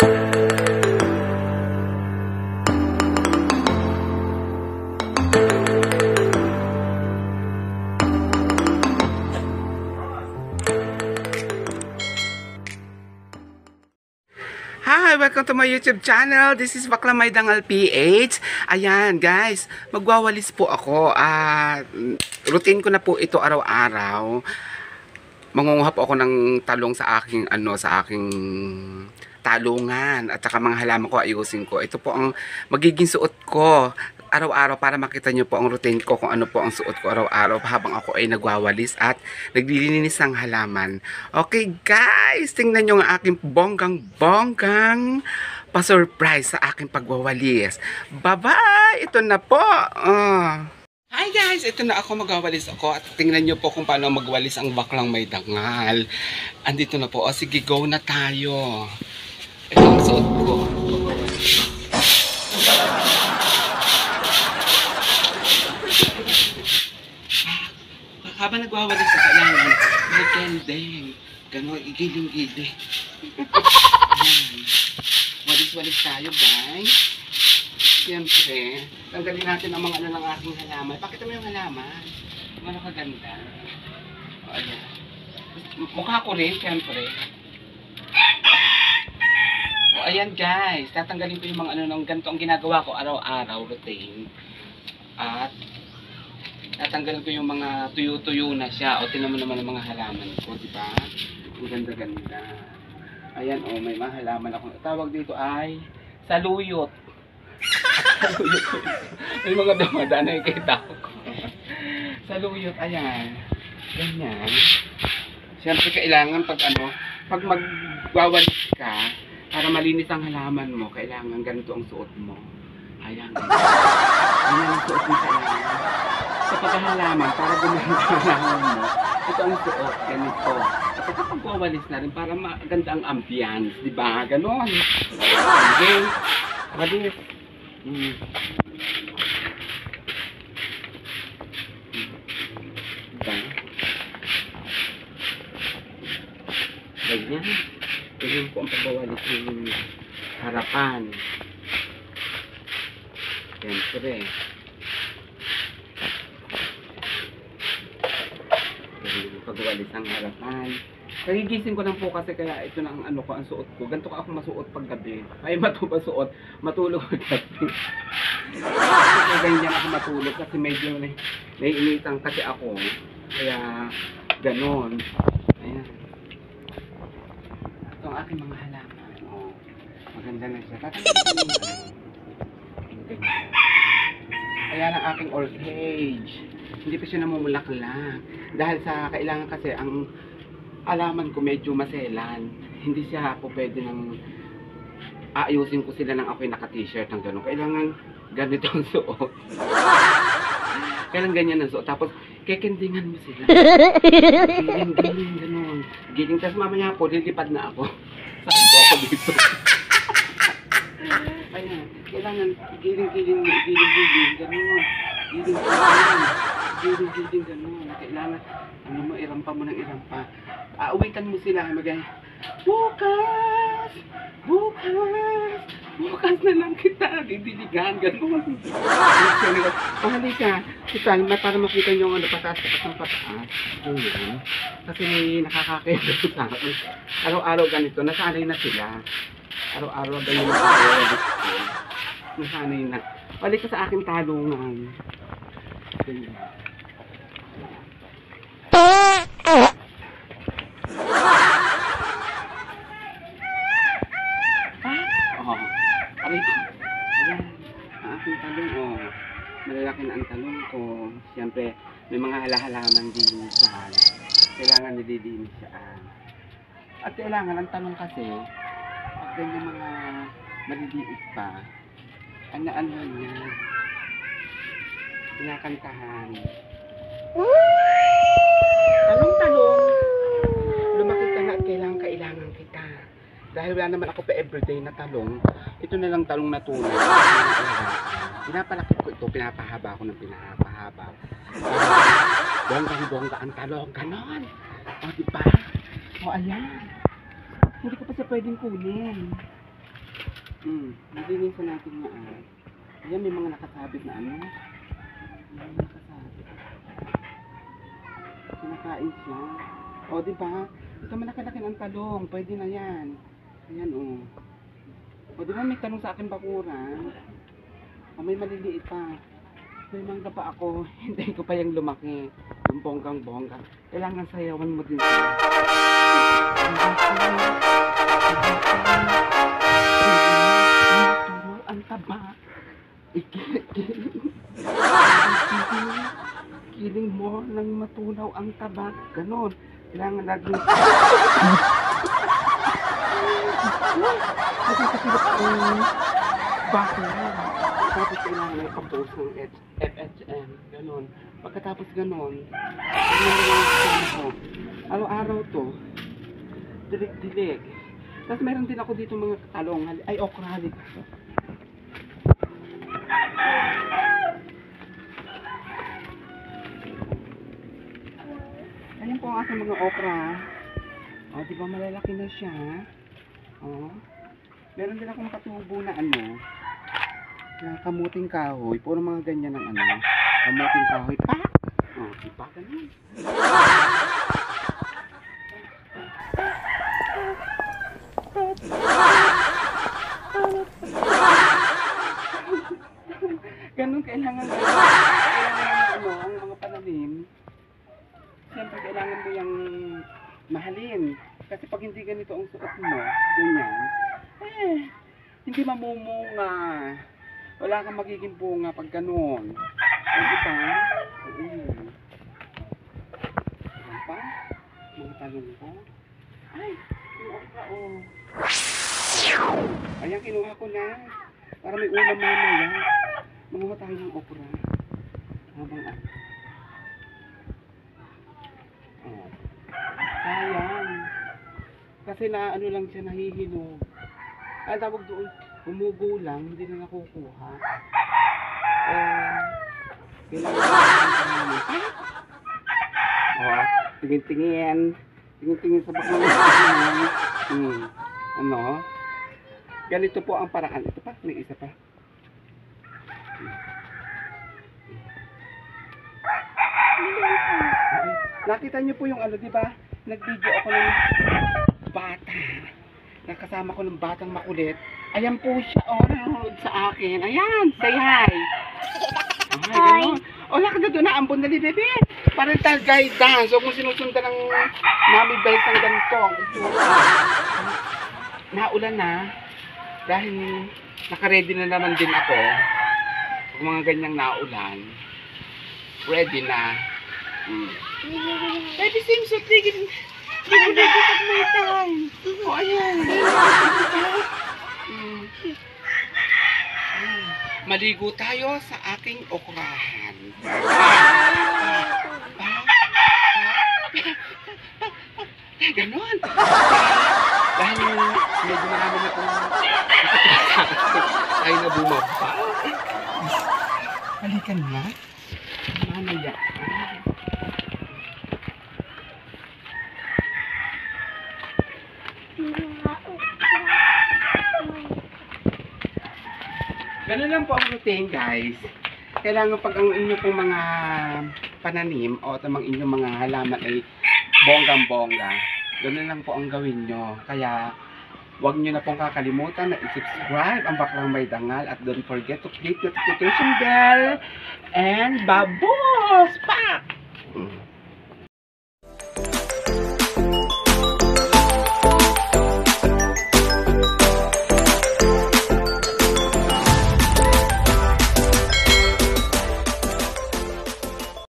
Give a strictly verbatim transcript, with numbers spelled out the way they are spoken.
Hi! Welcome to my YouTube channel. This is Bakla May Dangal P H. Ayan, guys. Magwawalis po ako. Uh, routine ko na po ito araw-araw. Mangunguha po ako ng talong sa aking, ano, sa aking talungan. At saka mga halaman ko, ayusin ko. Ito po ang magiging suot ko araw-araw para makita nyo po ang routine ko kung ano po ang suot ko araw-araw habang ako ay nagwawalis at naglilinis ng halaman. Okay guys, tingnan nyo ang aking bonggang-bonggang pa-surprise sa aking pagwawalis. Bye-bye! Ito na po! Uh. Hi guys! Ito na ako, magwawalis ako at tingnan nyo po kung paano magwalis ang baklang may dangal. Andito na po. O sige, go na tayo. Ito ang suot ko. Habang nagwawalis sa kailangan, may kendeng. Gano'n, igiling-giling. Walis-walis tayo, guys. Siyempre, tanggalin natin ang mga ano ng aking halaman. Pakita mo yung halaman. Ano kaganda. O, ayan. Mukha ko rin, siyempre. O, ayan, guys. Tatanggalin ko yung mga ano ng ganito ang ginagawa ko araw-araw, routine. At tatanggalin ko yung mga tuyo-tuyo na siya. O, tinan mo naman ang mga halaman ko, di ba? Ang ganda-ganda. Ayan, o, may mga halaman ako. Tawag dito ay saluyot. Saluyot. May mga damadaan na ikita ko. Saluyot, ayan. Ganyan. Siyempre, kailangan pag ano, pag magwawalis ka, para malinis ang halaman mo, kailangan ganito ang suot mo. Ayan. Ayan ang suot mo kailangan. Sa paghahalaman, para gumanda ang halaman mo, ito ang suot, ganito. At saka pagwawalis na rin, para maganda ang ambience, di ba? Ganon. Okay. Walis. Hmm. Diba? Ganyan. Ganyan po ang pagwawalis ng harapan. Siyempre. Pagwalis ang harapan. Nagigising ko lang po kasi kaya ito na ang ano ko, ang suot ko. Ganito ka ako masuot pag gabi. Ay matubasuot, matulog pag gabi. Kasi ganyan ako matulog kasi medyo naiinitan kasi ako. Kaya ganon. Ayan. Ito ang aking mga halaman. Oh, maganda na siya. Ayan ang aking orchage. Hindi pa siya namumulaklak. Dahil sa kailangan kasi ang alaman ko medyo maselan. Hindi siya po pwede nang aayusin ko sila nang ako'y naka-t-shirt ng gano'n. Kailangan ganito ang suot. Kailangan ganyan ang suot. Tapos kekendingan mo sila. Giling, giling, gano'n. Giling. Tapos mamaya po, lilipad na ako. Saan po ako dito? Ayan. Kailangan giling, giling, giling, giling, gano'n. Giling, giling. Giling, giling, gano'n. Kailangan, ano mo, irampa mo ng irampa. Aawitan mo sila, magay, bukas! Bukas! Bukas na lang kita, didiligan, gano'n. O halika, kita, para makita nyo ano, pataas-taas ng pataas. Ganyan. Kasi nakakakita sa akin. Araw-araw ganito, nasanay na sila. Araw-araw ganyan na ako. Nasanay na. Balik ka sa aking talungan. Ganyan. Malalaki na ang talong ko. Siyempre, may mga halahalaman din siya. Kailangan nililinis siya. At kailangan ang talong kasi, pag ganyan mga maliliit pa, ano-ano niya, pinakantahan. Talong-talong, lumaki ka na at kailangan kailangan kita. Dahil wala naman ako pa everyday na talong, ito na lang talong na tunay. Pinapalaki ko ito, pinapahaba ko ng pinapahaba. Bonggang-bongga ang talong, ganon. O, diba? O, ayan. Hindi ko pa siya pwedeng kunin. Hmm, nilinisan natin yan. Ayan, may mga nakasabit na ano. May mga nakasabit. Kinakain siya. O, diba? Ito malaki-laki ng talong. Pwede na yan. Ayan, o. O, diba may talong sa akin bakuran? O, may maliliit pa. May mangga pa ako. Hindi ko pa yung lumaki. Yung bonggang-bongga. Kailangan sayawan mo din siya. Ang taba. Kiling mo nang matunaw ang taba. Ganon. Kailangan laging nakakakilap ang bako. Tapos kailangan may pag-post ng F H M. Ganon. Pagkatapos ganon, araw-araw to, dilig-dilig. Tapos meron din ako dito mga talong. Ay, okra. Halik. Ayan po ang aking mga okra. O, di ba malalaki na siya? O. Meron din akong katubo na ano, na kamuting kahoy. Puro mga ganyan ng ano, kamuting kahoy. Pa! O, di ba ganun? Ganun kailangan kailangan ano, ang mga pananim. Siyempre kailangan mo yung mahalin. Kasi pag hindi ganito ang suot mo, ganyan, eh, hindi mamumunga. Wala kang magiging bunga pag ganun. O, diba? Mm. Ayan pa. Mga talong ko. Ay, yung okra, oh. Ayan, kinuha ko na. Para may ulam mamaya. Manguha tayo ng okra. Habang ah. Oh. Sayang. Kasi na ano lang siya, nahihilog. Ang tawag doon, humugo lang, hindi na nakukuha. Eh, kailangan natin. Oh, tingin-tingin. Tingin-tingin sa baklang. Hmm. Ano? Ganito po ang paraan. Ito pa, may isa pa. Nakita niyo po yung ano, di ba? Nag-video ako ng bata. Nakasama ko ng batang makulit. Ayan po siya, oh, nanonood sa akin. Ayan, say hi. Ay, gano'n. O, lakad na doon na, ambon na li, bebe. Parental guidance. Huwag mo sinusundan ng mami bells ng ganito. Naulan na. Dahil nakaready na naman din ako. Pag mga ganyang naulan, ready na. Hmm. Baby Simpson, tigil. Tigil na pag may time. O, ayan. Hmm. Maligo tayo sa aking okrahan. Ganon. Dahil medyo marami na kong ay na bumaba. Halikan na. Mamaya. Ganun lang po ang routine, guys. Kailangan pag ang inyo pong mga pananim o tamang inyong mga halaman ay bonggang-bongga, ganun lang po ang gawin nyo. Kaya huwag nyo na pong kakalimutan na i-subscribe ang Baklang May Dangal at don't forget to click notification bell and babos! Pa!